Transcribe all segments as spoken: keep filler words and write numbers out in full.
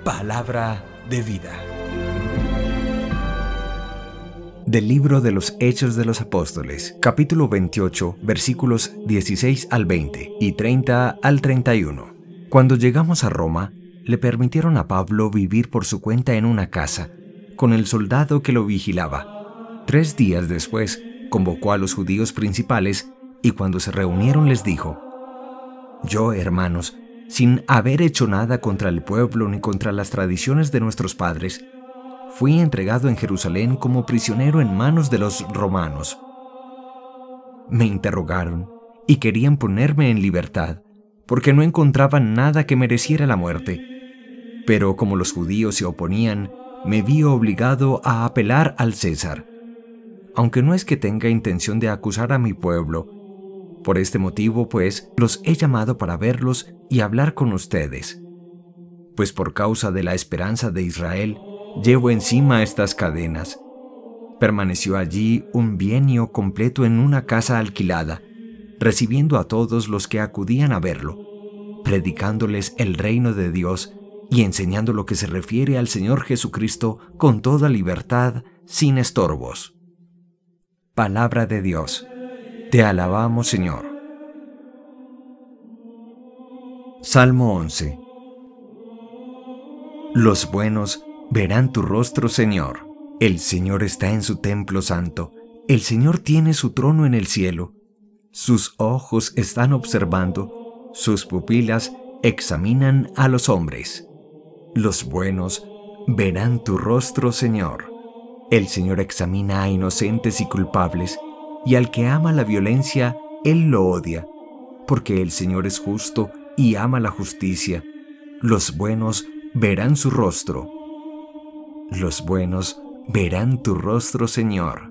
Palabra de vida. Del libro de los Hechos de los Apóstoles, capítulo veintiocho, versículos dieciséis al veinte y treinta al treinta y uno. Cuando llegamos a Roma, le permitieron a Pablo vivir por su cuenta en una casa, con el soldado que lo vigilaba. Tres días después, convocó a los judíos principales y cuando se reunieron les dijo: Yo, hermanos, sin haber hecho nada contra el pueblo ni contra las tradiciones de nuestros padres, fui entregado en Jerusalén como prisionero en manos de los romanos. Me interrogaron y querían ponerme en libertad, porque no encontraban nada que mereciera la muerte. Pero como los judíos se oponían, me vi obligado a apelar al César, aunque no es que tenga intención de acusar a mi pueblo. Por este motivo, pues, los he llamado para verlos y hablar con ustedes. Pues por causa de la esperanza de Israel, llevo encima estas cadenas. Permaneció allí un bienio completo en una casa alquilada, recibiendo a todos los que acudían a verlo, predicándoles el reino de Dios y enseñando lo que se refiere al Señor Jesucristo con toda libertad, sin estorbos. Palabra de Dios. Te alabamos, Señor. Salmo once. Los buenos verán tu rostro, Señor. El Señor está en su templo santo. El Señor tiene su trono en el cielo. Sus ojos están observando, sus pupilas examinan a los hombres. Los buenos verán tu rostro, Señor. El Señor examina a inocentes y culpables, y al que ama la violencia, Él lo odia, porque el Señor es justo y ama la justicia. Los buenos verán su rostro. Los buenos verán tu rostro, Señor.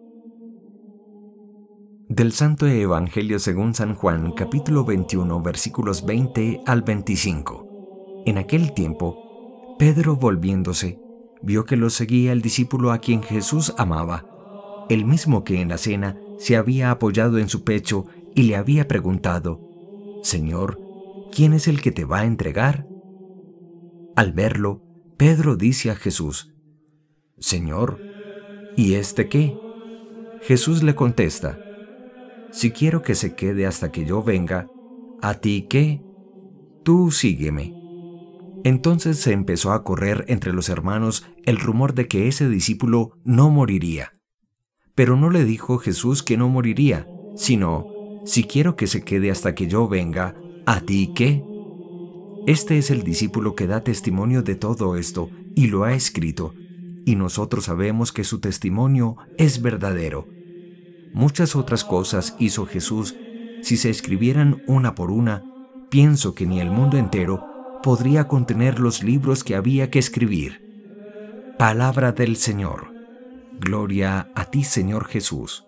Del Santo Evangelio según San Juan, capítulo veintiuno, versículos veinte al veinticinco. En aquel tiempo, Pedro, volviéndose, vio que lo seguía el discípulo a quien Jesús amaba, el mismo que en la cena se había apoyado en su pecho y le había preguntado: Señor, ¿quién es el que te va a entregar? Al verlo, Pedro dice a Jesús: Señor, ¿y este qué? Jesús le contesta: Si quiero que se quede hasta que yo venga, ¿a ti qué? Tú sígueme. Entonces se empezó a correr entre los hermanos el rumor de que ese discípulo no moriría. Pero no le dijo Jesús que no moriría, sino: si quiero que se quede hasta que yo venga, ¿a ti qué? Este es el discípulo que da testimonio de todo esto y lo ha escrito, y nosotros sabemos que su testimonio es verdadero. Muchas otras cosas hizo Jesús. Si se escribieran una por una, pienso que ni el mundo entero podría contener los libros que había que escribir. Palabra del Señor. Gloria a ti, Señor Jesús.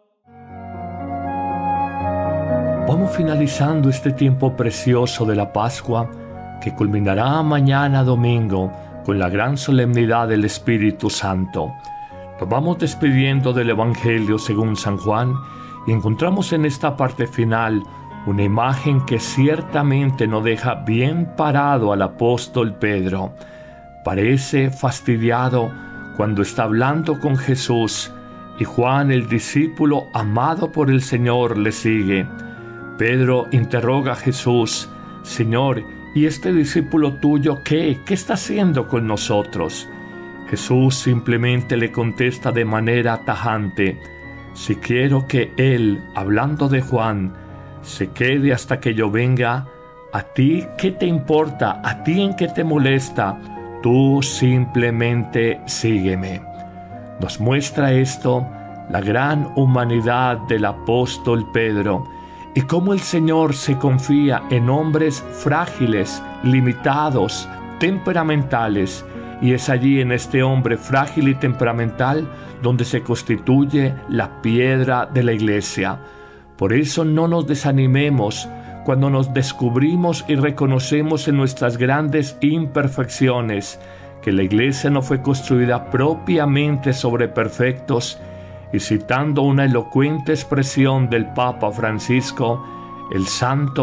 Vamos finalizando este tiempo precioso de la Pascua, que culminará mañana domingo con la gran solemnidad del Espíritu Santo. Nos vamos despidiendo del Evangelio según San Juan y encontramos en esta parte final una imagen que ciertamente nos deja bien parado al apóstol Pedro. Parece fastidiado cuando está hablando con Jesús y Juan, el discípulo amado por el Señor, le sigue. Pedro interroga a Jesús: Señor, ¿y este discípulo tuyo qué? ¿Qué está haciendo con nosotros? Jesús simplemente le contesta de manera tajante: si quiero que él, hablando de Juan, se quede hasta que yo venga, ¿a ti qué te importa? ¿A ti en qué te molesta? Tú simplemente sígueme. Nos muestra esto la gran humanidad del apóstol Pedro y cómo el Señor se confía en hombres frágiles, limitados, temperamentales, y es allí en este hombre frágil y temperamental donde se constituye la piedra de la iglesia. Por eso no nos desanimemos cuando nos descubrimos y reconocemos en nuestras grandes imperfecciones que la iglesia no fue construida propiamente sobre perfectos, y citando una elocuente expresión del Papa Francisco, el santo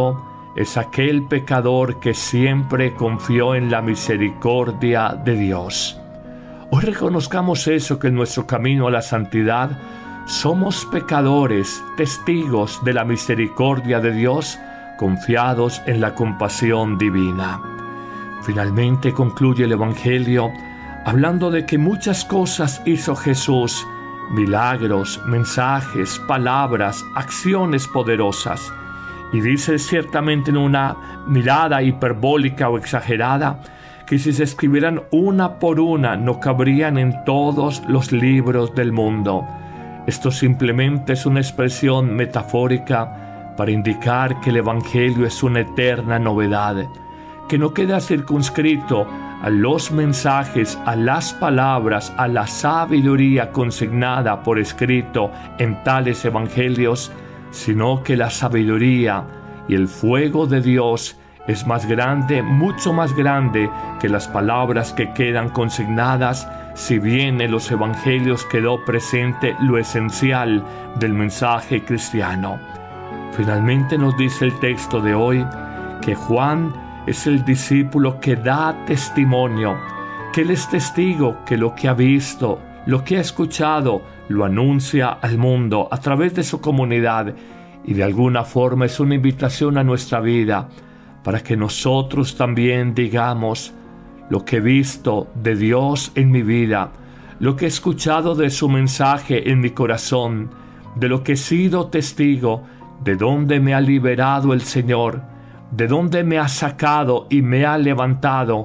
es aquel pecador que siempre confió en la misericordia de Dios. Hoy reconozcamos eso, que en nuestro camino a la santidad somos pecadores, testigos de la misericordia de Dios, confiados en la compasión divina. Finalmente concluye el Evangelio hablando de que muchas cosas hizo Jesús, milagros, mensajes, palabras, acciones poderosas. Y dice ciertamente en una mirada hiperbólica o exagerada que si se escribieran una por una no cabrían en todos los libros del mundo. Esto simplemente es una expresión metafórica para indicar que el Evangelio es una eterna novedad, que no queda circunscrito a los mensajes, a las palabras, a la sabiduría consignada por escrito en tales evangelios, sino que la sabiduría y el fuego de Dios es más grande, mucho más grande que las palabras que quedan consignadas, si bien en los evangelios quedó presente lo esencial del mensaje cristiano. Finalmente nos dice el texto de hoy que Juan es el discípulo que da testimonio, que él es testigo, que lo que ha visto, lo que ha escuchado, lo anuncia al mundo a través de su comunidad, y de alguna forma es una invitación a nuestra vida para que nosotros también digamos: lo que he visto de Dios en mi vida, lo que he escuchado de su mensaje en mi corazón, de lo que he sido testigo, de dónde me ha liberado el Señor, de dónde me ha sacado y me ha levantado,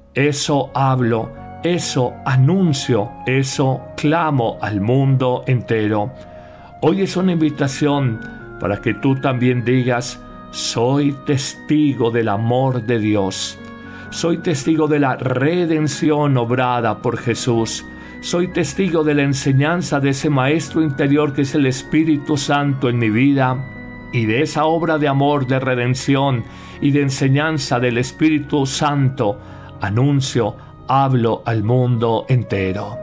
eso hablo, eso anuncio, eso clamo al mundo entero. Hoy es una invitación para que tú también digas: soy testigo del amor de Dios, soy testigo de la redención obrada por Jesús, soy testigo de la enseñanza de ese Maestro interior que es el Espíritu Santo en mi vida, y de esa obra de amor, de redención y de enseñanza del Espíritu Santo, anuncio, hablo al mundo entero.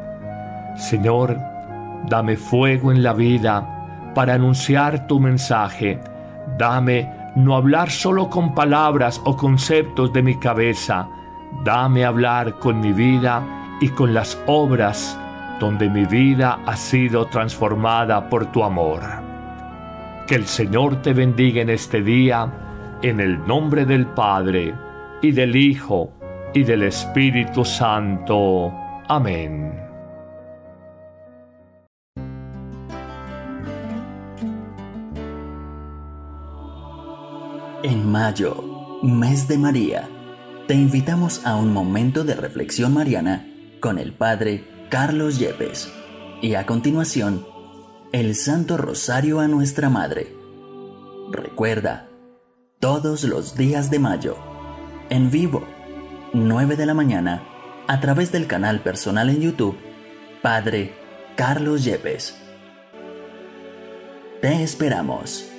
Señor, dame fuego en la vida para anunciar tu mensaje. Dame no hablar solo con palabras o conceptos de mi cabeza. Dame hablar con mi vida y con las obras donde mi vida ha sido transformada por tu amor. Que el Señor te bendiga en este día, en el nombre del Padre, y del Hijo, y del Espíritu Santo. Amén. En mayo, mes de María, te invitamos a un momento de reflexión mariana con el Padre Carlos Yepes. Y a continuación, el Santo Rosario a Nuestra Madre. Recuerda, todos los días de mayo, en vivo, nueve de la mañana, a través del canal personal en YouTube, Padre Carlos Yepes. Te esperamos.